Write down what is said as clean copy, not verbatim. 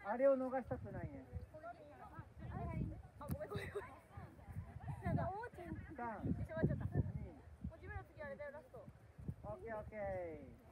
あれを逃したくないね。 あ、ごめん。なんか、おーちゃん。 3、 一緒になっちゃった。も 2、 う自分の次あれだよ、ラスト。 オッケーオッケー。